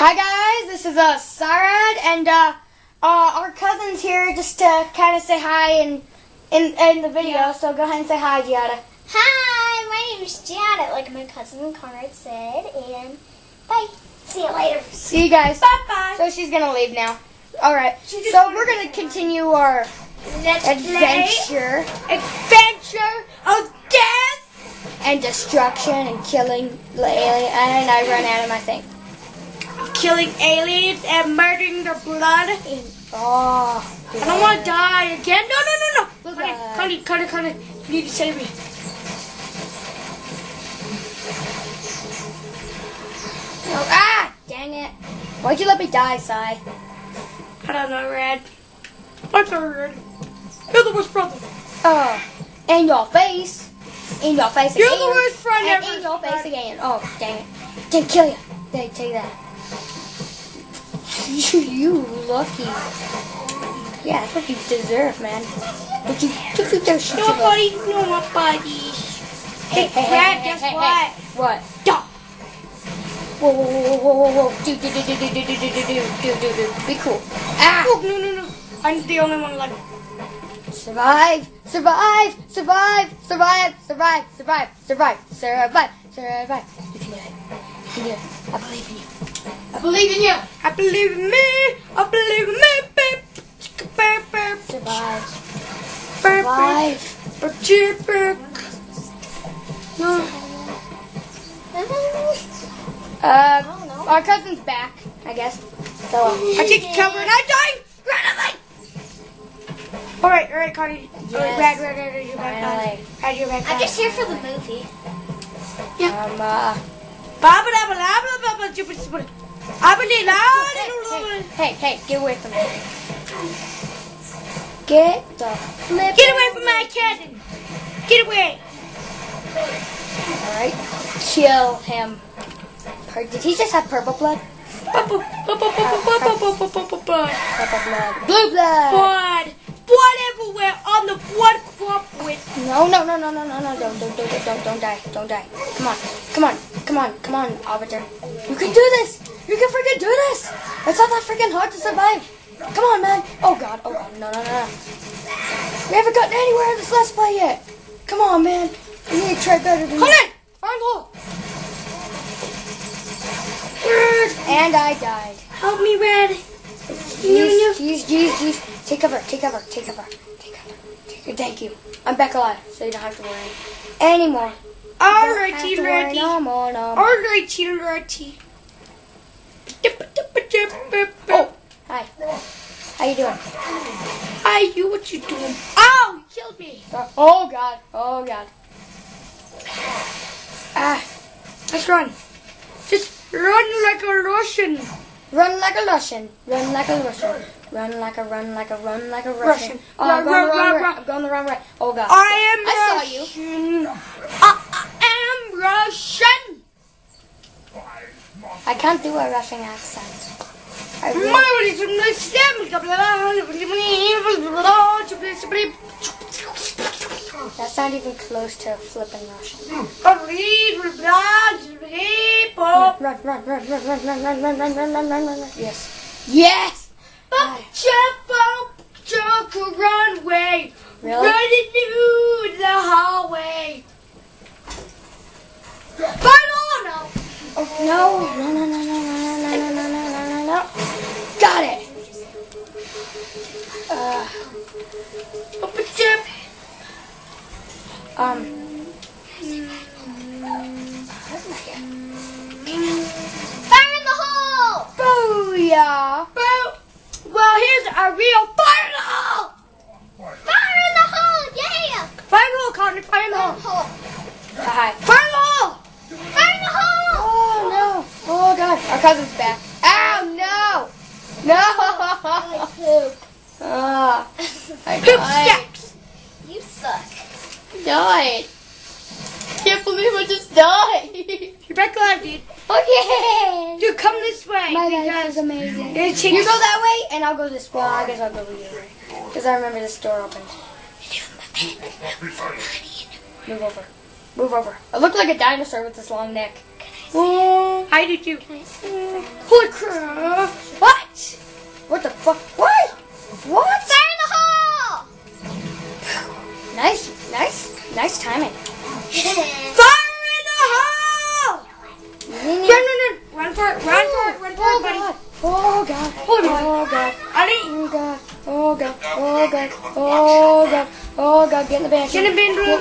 Hi guys, this is Sarad, and our cousin's here just to kind of say hi in the video. So go ahead and say hi, Giada. Hi, my name is Janet, like my cousin Conrad said, and bye. See you later. See you guys. Bye-bye. So she's gonna leave now. All right. So we're gonna continue our adventure of death and destruction and killing the alien. And I run out of my thing. killing aliens and murdering their blood. Oh, I don't want to die again. No. Blood. Connie, you need to save me. Oh, dang it. Why'd you let me die, Sai? I don't know, Red. I'm sorry, Red. You're the worst brother. Oh, in your face. In your face again. You're the worst friend and ever. in your face again. Oh, dang it. Didn't kill you. They take that. You lucky. Yeah, that's what you deserve, man. But you deserve. Nobody. Hey, Red, guess what? What? Stop. Whoa. Do. Be cool. Ah! Oh, no. I'm the only one left. Survive. You can do it. I believe in you. I believe in you. I believe in me. I believe in me, babe. Survive. Our cousin's back, I guess. So I take the cover and I'm dying. Run away. All right, Connie. Yes. Red, you're back. Finally. Red, you're back. I'm just here for the movie. Hey, get away from me. Get the flip. Get away from my cousin. Get away. Alright. Kill him. Did he just have purple blood? Purple blood. Blue blood. Blood everywhere on the blood crop with. No. Don't die. Come on, Arbiter. You can do this. You can freaking do this. It's not that freaking hard to survive. Come on, man. Oh God. No. We haven't gotten anywhere in this Let's Play yet. Come on, man. You need to try better than Come this. on. Find hole. And I died. Help me, Red. Jeez. Take cover. Thank you. I'm back alive, so you don't have to worry anymore. Alright, ready. No more. Alright. Oh, hi. How you doing? Hi, you. What you doing? Ow! You killed me. Oh God. Ah, Let's run. Just run like a Russian. run like a Russian. Run like a Russian. Oh, I'm going the wrong way. Oh God. I saw you. I am Russian. I can't do a Russian accent. That's not even close to flipping Russian. Run. Yes. Run away. Really? Run into the hallway. No. Oh, no. Got it. Fire in the hole! Booyah. Well, here's a real fire in the hole. Fire in the hole! Yeah! Fire in the hole, Connor. Fire in the hole. Hi. Fire in the hole. Fire in the hole! Oh no. Oh God. Our cousin's back. Ow, no. I poop. I Poop died. sex. You suck. Died. Can't believe I just died. You're back alive, dude. Okay. Dude, come this way. My life is amazing. It takes- You go that way, and I'll go this way. Well, I guess I'll go the other way. Because I remember this door opened. Move over. I look like a dinosaur with this long neck. Can I Oh, I do too. Can I see it? holy crap! What? What the fuck? What? What? Fire in the hole! Nice timing. Fire in the hole! Run for it, buddy. Oh god. Oh god. I didn't. Oh god. Oh god. Oh god. Oh god. Oh god. Get in the banshee. Get in the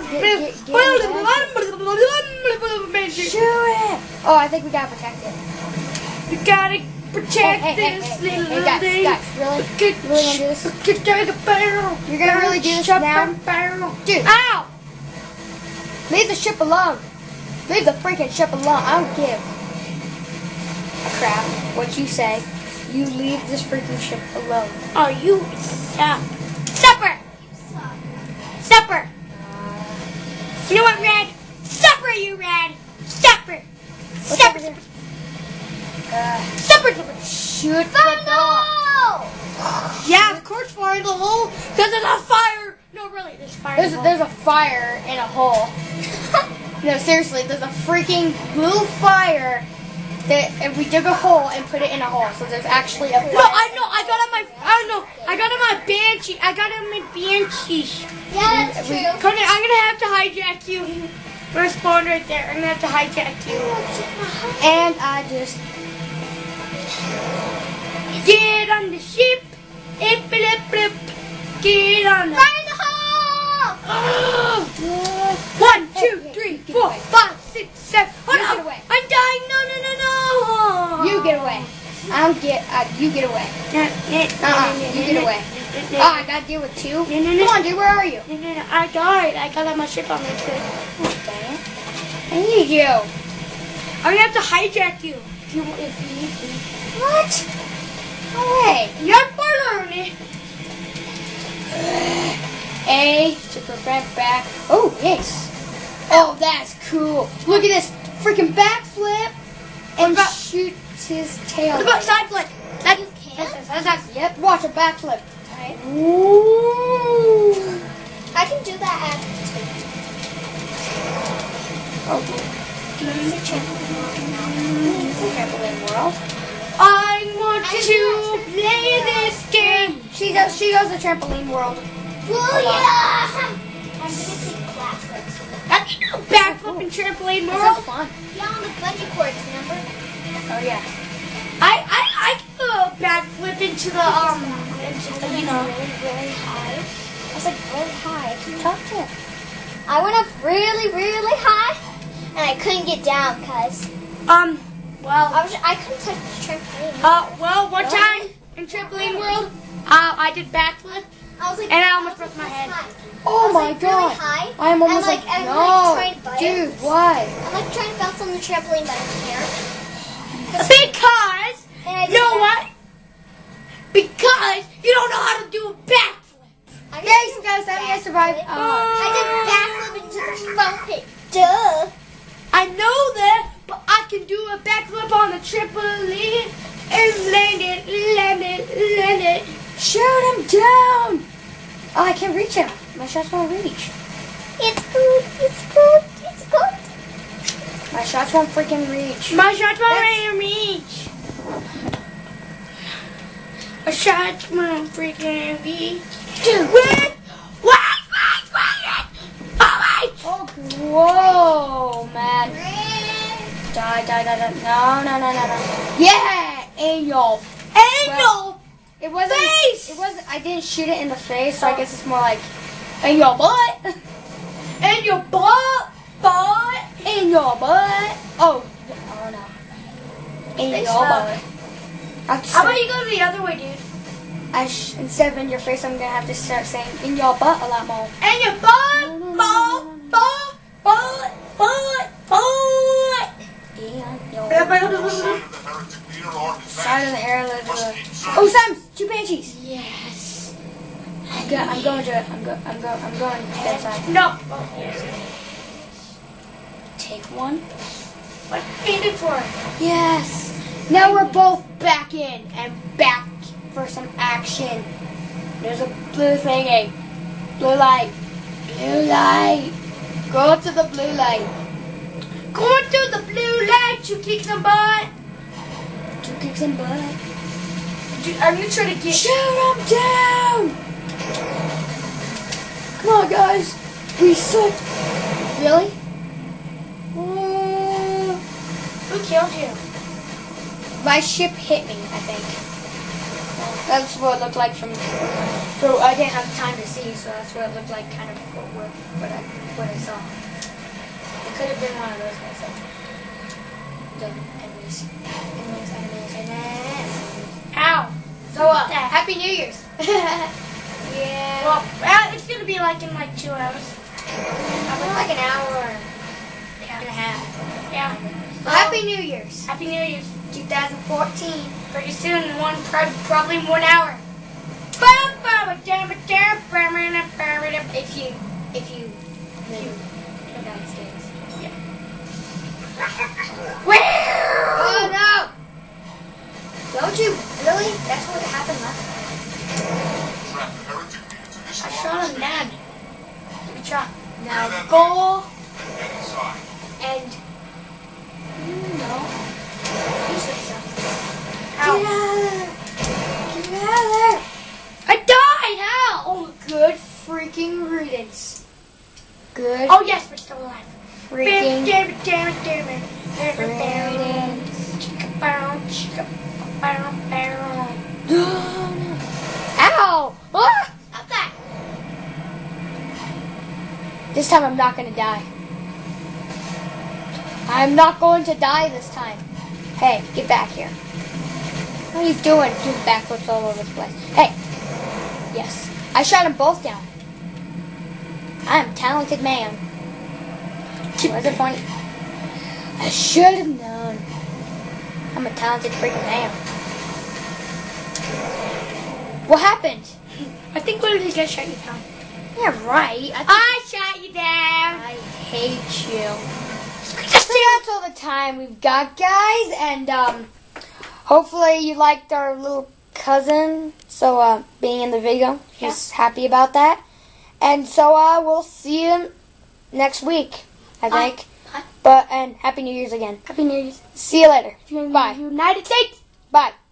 Shoot it. Oh, I think we gotta protect it. You gotta protect Hey, this little guys, thing. really? You really gonna do this? Take a barrel. You're gonna really do this now? Barrel. Dude. Ow! Leave the ship alone. Leave the freaking ship alone. I don't give a crap what you say. You leave this freaking ship alone. Oh, you suck. Supper. Supper. You know what, Red? Supper, you Red. Supper. What's over Supper. here? Supper. Shoot the door. Yeah, of course, fire in the hole. Because there's a fire. No, really, there's fire. in the hole. There's a fire in a hole. No, seriously, there's a freaking blue fire that if we dig a hole and put it in a hole. So there's actually a fire. No, I know. I got on my banshee. I got on my banshees. Yeah, that's true. Conan, I'm gonna have to hijack you. We're spawned right there. I'm gonna have to hijack you. And I just Get on the ship. Ip, blip, blip. Get on the. Fire in the hole! 1, 2, 3, 4, 5, 6, 7. Oh You no! get away. I'm dying. No. you get away. You get away. You get away. Oh, I gotta deal with two. No. Come on, dude, where are you? No. I died. I got on my ship on my trip. Oh, dang it. I need you. I'm gonna have to hijack you if you need me. What? No way. You're baloney. A to prevent back. Oh, yes. Oh, that's cool. Look at this freaking backflip and about- shoot his tail. What about side flip? That, Yep, watch a backflip. Alright. Ooh. I can do that at Oh, It's a trampoline world. I want to play this game. She goes to trampoline world. Booyah! I'm gonna take classes. I can do backflip and trampoline This world. is fun. Yeah, on the bungee cords, remember? Oh yeah. I can do a backflip into the you know. Really high. I was like really high. Talk to him. I went up really high, and I couldn't get down because Well, I couldn't touch the trampoline. well, one time in trampoline world, I did backflip. I was like, And I almost was broke my this head. high. Oh I was, my like, god. Really high. I'm almost and, like, I'm, no. trying to bounce. Dude, why? I'm like trying to bounce on the trampoline, but I can't. Because And I you know what? Because you don't know how to do a backflip. I Yes, guys, that means I survived. I did backflip into the foam pit. Duh. I know that, but I can do a backflip on the trampoline and land it. Shoot him down. Oh, I can't reach him. My shots won't reach. It's good. My shots won't freaking reach. My shots won't reach. My shots won't freaking reach. Dude. Wait! Oh, whoa, man. Die. No. Yeah, angel. Angel! It wasn't. Face! It wasn't. I didn't shoot it in the face, so I guess it's more like in your butt. And your butt! In your butt. Oh no. In Face your up. butt. How about you go the other way, dude? Instead of in your face, I'm gonna have to start saying in your butt a lot more. And your butt! In your side of the hair. Oh, Sam! 2 banshees. Yes. I'm going to that side. No. Take one. What feed it for? Yes. Now we're both back in and back for some action. There's a blue thingy. Blue light. Blue light. Go to the blue light. Going through the blue light, you kick some butt. Two kicks and butt. I'm gonna try to get. Shoot him down! Come on, guys. We suck. Really? Who killed you? My ship hit me, I think. That's what it looked like from. So I didn't have time to see, so that's what it looked like, kind of what I saw. It could have been one of those guys. The enemies. Ow. So, Happy New Year's. Yeah. Well, it's gonna be like in like 2 hours. Like an hour and a half. Yeah. So Happy New Year's. Happy New Year's. 2014. Pretty soon, probably 1 hour. If you live in the United States. Yeah. Oh no! Don't you really? That's what happened last time. I shot him dead. Good shot. Now go and You said so. get out of there. Get out of there. I died. How? Oh, good freaking riddance. Good Oh yes, we're still alive. freaking Damn it. riddance. No. Ow! Ah! Stop that. This time I'm not going to die. I'm not going to die this time. Hey, get back here. What are you doing? Doing backflips all over the place. Hey. Yes. I shot them both down. I am a talented man. What's the point? I should have known. I'm a talented freaking man. What happened? I think one of these guys shot you down. Yeah, right. I shot you down. I hate you. So that's all the time we've got, guys, and hopefully you liked our little cousin, so being in the video. He's happy about that, and so we'll see you next week, I think. And Happy New Year's again. Happy New Year's. See you later. Bye. United States. Bye.